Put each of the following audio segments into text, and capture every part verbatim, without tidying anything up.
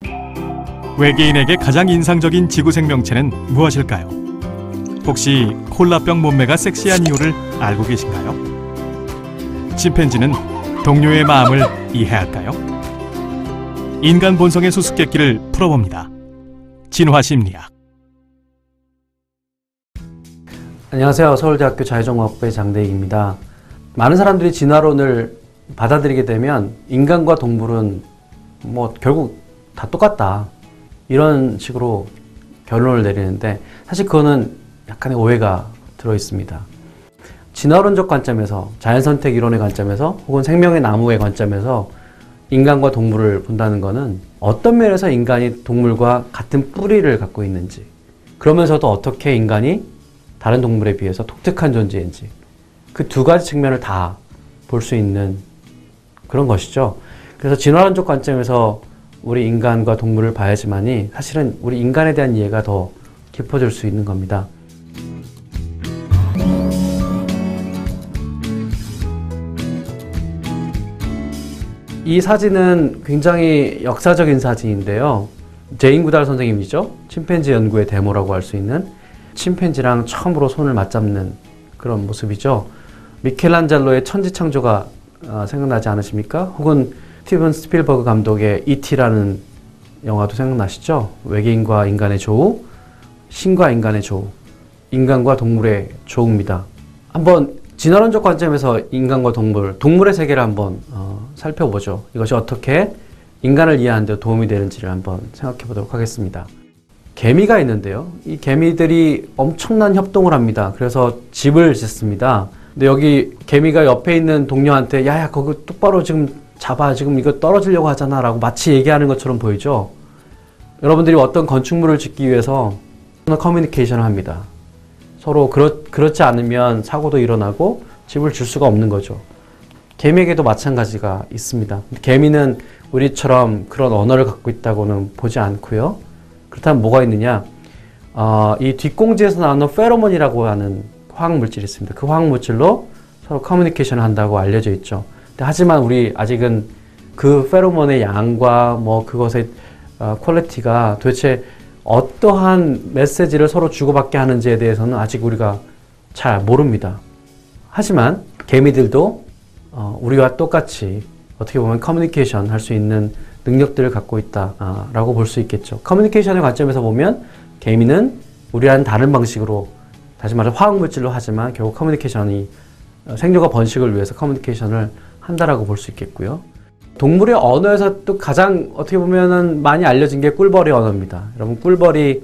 외계인에게 가장 인상적인 지구 생명체는 무엇일까요? 혹시 콜라병 몸매가 섹시한 이유를 알고 계신가요? 침팬지는 동료의 마음을 이해할까요? 인간 본성의 수수께끼를 풀어봅니다. 진화심리학. 안녕하세요. 서울대학교 자유전공학부의 장대익입니다. 많은 사람들이 진화론을 받아들이게 되면 인간과 동물은 뭐 결국 다 똑같다, 이런 식으로 결론을 내리는데, 사실 그거는 약간의 오해가 들어 있습니다. 진화론적 관점에서, 자연선택 이론의 관점에서, 혹은 생명의 나무의 관점에서 인간과 동물을 본다는 것은 어떤 면에서 인간이 동물과 같은 뿌리를 갖고 있는지, 그러면서도 어떻게 인간이 다른 동물에 비해서 독특한 존재인지, 그 두 가지 측면을 다 볼 수 있는 그런 것이죠. 그래서 진화론적 관점에서 우리 인간과 동물을 봐야지만이 사실은 우리 인간에 대한 이해가 더 깊어질 수 있는 겁니다. 이 사진은 굉장히 역사적인 사진인데요. 제인 구달 선생님이죠. 침팬지 연구의 데모라고 할 수 있는, 침팬지랑 처음으로 손을 맞잡는 그런 모습이죠. 미켈란젤로의 천지창조가 생각나지 않으십니까? 혹은 스티븐 스필버그 감독의 이티라는 영화도 생각나시죠? 외계인과 인간의 조우, 신과 인간의 조우, 인간과 동물의 조우입니다. 한번 진화론적 관점에서 인간과 동물, 동물의 세계를 한번 어, 살펴보죠. 이것이 어떻게 인간을 이해하는 데 도움이 되는지를 한번 생각해 보도록 하겠습니다. 개미가 있는데요. 이 개미들이 엄청난 협동을 합니다. 그래서 집을 짓습니다. 근데 여기 개미가 옆에 있는 동료한테 야야 거기 똑바로 지금 잡아, 지금 이거 떨어지려고 하잖아 라고 마치 얘기하는 것처럼 보이죠. 여러분들이 어떤 건축물을 짓기 위해서 커뮤니케이션을 합니다. 서로 그렇, 그렇지 않으면 사고도 일어나고 집을 질 수가 없는 거죠. 개미에게도 마찬가지가 있습니다. 개미는 우리처럼 그런 언어를 갖고 있다고는 보지 않고요. 그렇다면 뭐가 있느냐? 어, 이 뒷공지에서 나오는 페로몬이라고 하는 화학물질이 있습니다. 그 화학물질로 서로 커뮤니케이션을 한다고 알려져 있죠. 근데 하지만 우리 아직은 그 페로몬의 양과 뭐 그것의 어, 퀄리티가 도대체 어떠한 메시지를 서로 주고받게 하는지에 대해서는 아직 우리가 잘 모릅니다. 하지만 개미들도 어, 우리와 똑같이 어떻게 보면 커뮤니케이션 할 수 있는 능력들을 갖고 있다라고 볼 수 있겠죠. 커뮤니케이션의 관점에서 보면 개미는 우리와는 다른 방식으로, 다시 말해 화학물질로 하지만 결국 커뮤니케이션이, 생존과 번식을 위해서 커뮤니케이션을 한다라고 볼 수 있겠고요. 동물의 언어에서 또 가장 어떻게 보면은 많이 알려진 게 꿀벌의 언어입니다. 여러분, 꿀벌이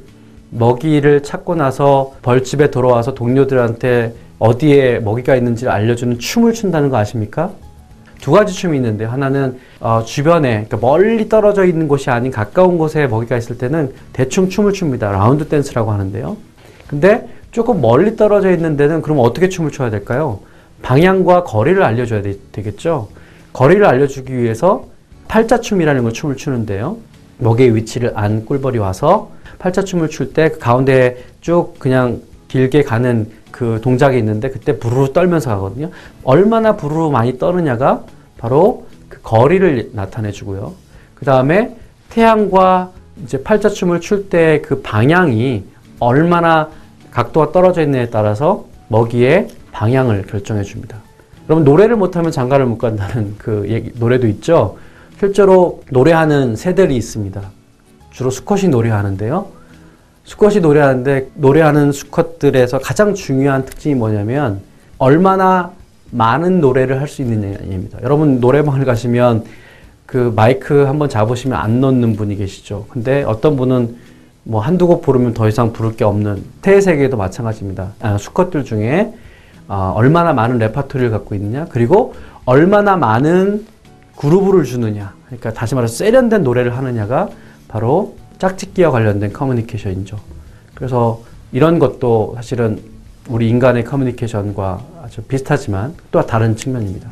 먹이를 찾고 나서 벌집에 돌아와서 동료들한테 어디에 먹이가 있는지를 알려주는 춤을 춘다는 거 아십니까? 두 가지 춤이 있는데, 하나는 어, 주변에, 그러니까 멀리 떨어져 있는 곳이 아닌 가까운 곳에 먹이가 있을 때는 대충 춤을 춥니다. 라운드 댄스라고 하는데요. 근데 조금 멀리 떨어져 있는 데는 그럼 어떻게 춤을 춰야 될까요? 방향과 거리를 알려줘야 되, 되겠죠. 거리를 알려주기 위해서 팔자춤이라는 걸 춤을 추는데요. 먹이의 위치를 안 꿀벌이 와서 팔자춤을 출 때 그 가운데 쭉 그냥 길게 가는 그 동작이 있는데, 그때 부르르 떨면서 가거든요. 얼마나 부르르 많이 떠느냐가 바로 그 거리를 나타내 주고요. 그 다음에 태양과 이제 팔자춤을 출 때 그 방향이 얼마나 각도가 떨어져 있느냐에 따라서 먹이의 방향을 결정해 줍니다. 여러분, 노래를 못하면 장가를 못 간다는 그 얘기, 노래도 있죠. 실제로 노래하는 새들이 있습니다. 주로 수컷이 노래하는데요. 수컷이 노래하는데, 노래하는 수컷들에서 가장 중요한 특징이 뭐냐면 얼마나 많은 노래를 할 수 있느냐입니다. 여러분, 노래방을 가시면 그 마이크 한번 잡으시면 안 놓는 분이 계시죠. 근데 어떤 분은 뭐 한두 곡 부르면 더 이상 부를 게 없는, 새의 세계도 마찬가지입니다. 아, 수컷들 중에 어, 얼마나 많은 레파토리를 갖고 있느냐, 그리고 얼마나 많은 그루브를 주느냐, 그러니까 다시 말해서 세련된 노래를 하느냐가 바로 짝짓기와 관련된 커뮤니케이션이죠. 그래서 이런 것도 사실은 우리 인간의 커뮤니케이션과 아주 비슷하지만 또 다른 측면입니다.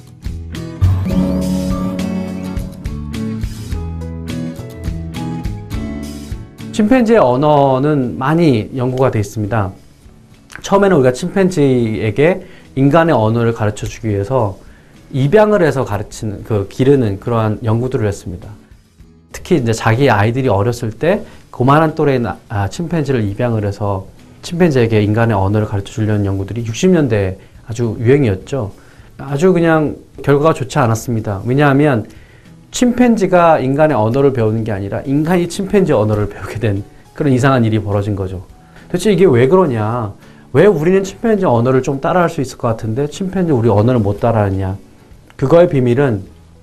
침팬지의 언어는 많이 연구가 되어 있습니다. 처음에는 우리가 침팬지에게 인간의 언어를 가르쳐 주기 위해서 입양을 해서 가르치는, 그 기르는 그러한 연구들을 했습니다. 특히 이제 자기 아이들이 어렸을 때 그만한 또래의 나- 아, 침팬지를 입양을 해서 침팬지에게 인간의 언어를 가르쳐 주려는 연구들이 육십 년대에 아주 유행이었죠. 아주 그냥 결과가 좋지 않았습니다. 왜냐하면 침팬지가 인간의 언어를 배우는 게 아니라 인간이 침팬지 언어를 배우게 된 그런 이상한 일이 벌어진 거죠. 도대체 이게 왜 그러냐? 왜 우리는 침팬지 언어를 좀 따라할 수 있을 것 같은데 침팬지 우리 언어를 못 따라하냐? 그거의 비밀은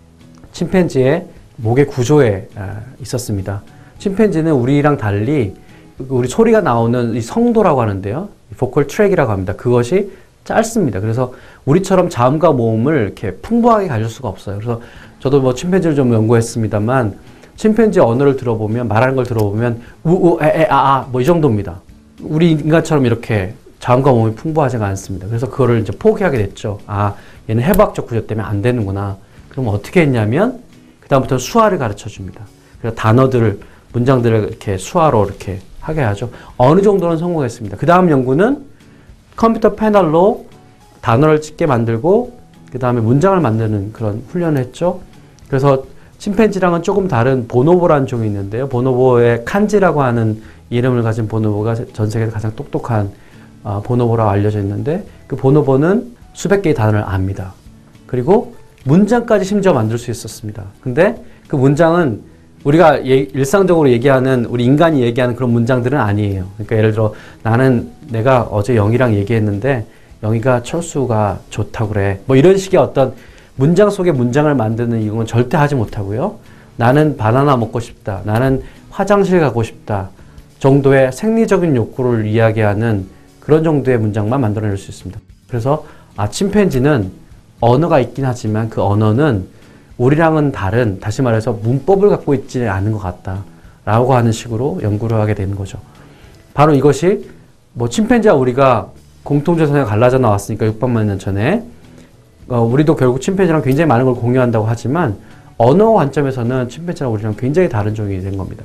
침팬지의 목의 구조에 있었습니다. 침팬지는 우리랑 달리 우리 소리가 나오는 이 성도라고 하는데요. 보컬 트랙이라고 합니다. 그것이 짧습니다. 그래서 우리처럼 자음과 모음을 이렇게 풍부하게 가질 수가 없어요. 그래서 저도 뭐 침팬지를 좀 연구했습니다만 침팬지 언어를 들어보면 말하는 걸 들어보면 우우 에에 아아 뭐 이 정도입니다. 우리 인간처럼 이렇게 자음과 모음이 풍부하지가 않습니다. 그래서 그거를 이제 포기하게 됐죠. 아 얘는 해부학적 구조 때문에 안 되는구나. 그럼 어떻게 했냐면 그다음부터 수화를 가르쳐 줍니다. 그래서 단어들을 문장들을 이렇게 수화로 이렇게 하게 하죠. 어느 정도는 성공했습니다. 그 다음 연구는 컴퓨터 패널로 단어를 찍게 만들고 그 다음에 문장을 만드는 그런 훈련을 했죠. 그래서 침팬지랑은 조금 다른 보노보라는 종이 있는데요. 보노보의 칸지라고 하는 이름을 가진 보노보가 전 세계에서 가장 똑똑한 보노보라고 알려져 있는데 그 보노보는 수백 개의 단어를 압니다. 그리고 문장까지 심지어 만들 수 있었습니다. 근데 그 문장은 우리가 예, 일상적으로 얘기하는 우리 인간이 얘기하는 그런 문장들은 아니에요. 그러니까 예를 들어 나는 내가 어제 영희랑 얘기했는데 영희가 철수가 좋다고 그래. 뭐 이런 식의 어떤 문장 속에 문장을 만드는 이건 절대 하지 못하고요. 나는 바나나 먹고 싶다. 나는 화장실 가고 싶다. 정도의 생리적인 욕구를 이야기하는 그런 정도의 문장만 만들어낼 수 있습니다. 그래서 아 침팬지는 언어가 있긴 하지만 그 언어는 우리랑은 다른, 다시 말해서 문법을 갖고 있지 않은 것 같다 라고 하는 식으로 연구를 하게 되는 거죠. 바로 이것이 뭐 침팬지와 우리가 공통조선에 갈라져 나왔으니까 육백만 년 전에 어, 우리도 결국 침팬지랑 굉장히 많은 걸 공유한다고 하지만 언어 관점에서는 침팬지랑 우리랑 굉장히 다른 종이 된 겁니다.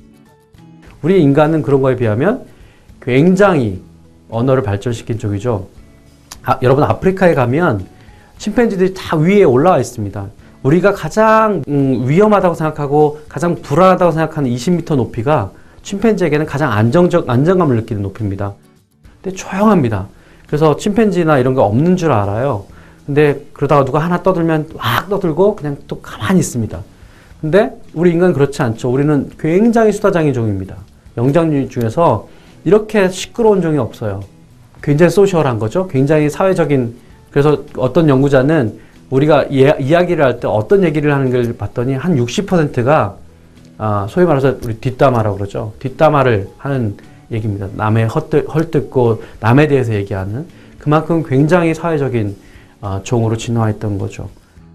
우리 인간은 그런 거에 비하면 굉장히 언어를 발전시킨 종이죠. 아, 여러분 아프리카에 가면 침팬지들이 다 위에 올라와 있습니다. 우리가 가장 음, 위험하다고 생각하고 가장 불안하다고 생각하는 이십 미터 높이가 침팬지에게는 가장 안정적, 안정감을 느끼는 높이입니다. 근데 조용합니다. 그래서 침팬지나 이런 거 없는 줄 알아요. 근데 그러다가 누가 하나 떠들면 막 떠들고 그냥 또 가만히 있습니다. 근데 우리 인간은 그렇지 않죠. 우리는 굉장히 수다장이 종입니다. 영장류 중에서 이렇게 시끄러운 종이 없어요. 굉장히 소셜한 거죠. 굉장히 사회적인. 그래서 어떤 연구자는 우리가 예, 이야기를 할 때 어떤 얘기를 하는 걸 봤더니 한 육십 퍼센트가 아, 소위 말해서 우리 뒷담화라고 그러죠. 뒷담화를 하는 얘기입니다. 남의 헛들, 헐뜯고 남에 대해서 얘기하는 그만큼 굉장히 사회적인 어, 종으로 진화했던 거죠.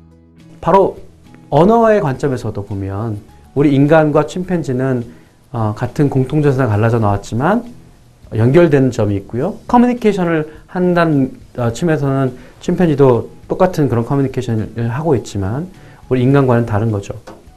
바로 언어의 관점에서도 보면 우리 인간과 침팬지는 어, 같은 공통조선에 갈라져 나왔지만 연결되는 점이 있고요. 커뮤니케이션을 한다는 어, 층에서는 침팬지도 똑같은 그런 커뮤니케이션을 하고 있지만 우리 인간과는 다른 거죠.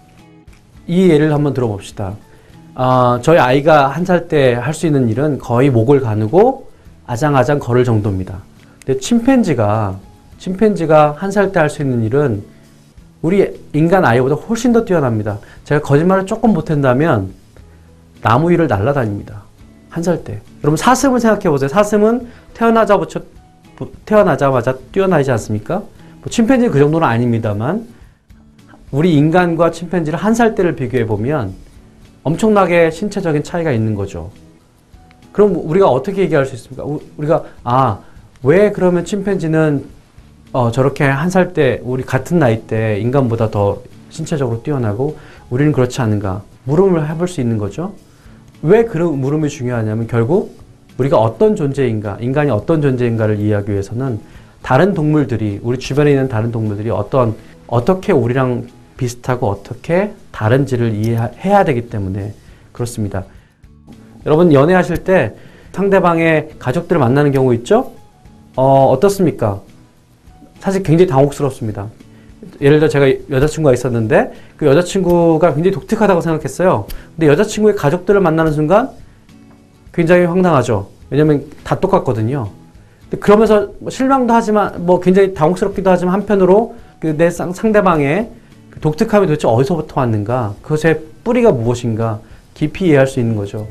이 예를 한번 들어봅시다. 어, 저희 아이가 한 살 때 할 수 있는 일은 거의 목을 가누고 아장아장 걸을 정도입니다. 근데 침팬지가 침팬지가 한 살 때 할 수 있는 일은 우리 인간 아이보다 훨씬 더 뛰어납니다. 제가 거짓말을 조금 못한다면 나무 위를 날아다닙니다. 한 살 때. 여러분 사슴을 생각해 보세요. 사슴은 태어나자부터 태어나자마자 뛰어나지 않습니까? 뭐 침팬지는 그 정도는 아닙니다만 우리 인간과 침팬지를 한 살 때를 비교해 보면 엄청나게 신체적인 차이가 있는 거죠. 그럼 우리가 어떻게 얘기할 수 있습니까? 우리가 아, 왜 그러면 침팬지는 어, 저렇게 한 살 때 우리 같은 나이 때 인간보다 더 신체적으로 뛰어나고 우리는 그렇지 않은가? 물음을 해볼 수 있는 거죠. 왜 그런 물음이 중요하냐면 결국 우리가 어떤 존재인가, 인간이 어떤 존재인가를 이해하기 위해서는 다른 동물들이, 우리 주변에 있는 다른 동물들이 어떤, 어떻게 우리랑 비슷하고 어떻게 다른지를 이해해야 되기 때문에 그렇습니다. 여러분 연애하실 때 상대방의 가족들을 만나는 경우 있죠? 어, 어떻습니까? 사실 굉장히 당혹스럽습니다. 예를 들어 제가 여자친구가 있었는데 그 여자친구가 굉장히 독특하다고 생각했어요. 근데 여자친구의 가족들을 만나는 순간 굉장히 황당하죠. 왜냐면 다 똑같거든요. 근데 그러면서 실망도 하지만 뭐 굉장히 당혹스럽기도 하지만 한편으로 그 내 상대방의 그 독특함이 도대체 어디서부터 왔는가 그것에 뿌리가 무엇인가 깊이 이해할 수 있는 거죠.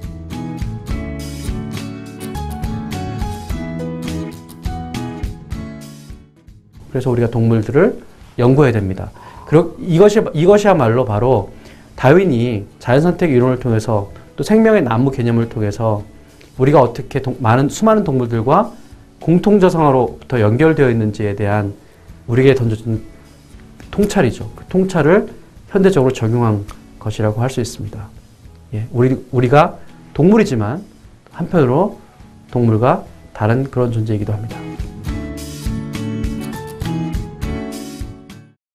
그래서 우리가 동물들을 연구해야 됩니다. 그러, 이것이, 이것이야말로 바로 다윈이 자연선택 이론을 통해서 또 생명의 나무 개념을 통해서 우리가 어떻게 동, 많은, 수많은 동물들과 공통저성어로부터 연결되어 있는지에 대한 우리에게 던져준 통찰이죠. 그 통찰을 현대적으로 적용한 것이라고 할 수 있습니다. 예, 우리, 우리가 동물이지만 한편으로 동물과 다른 그런 존재이기도 합니다.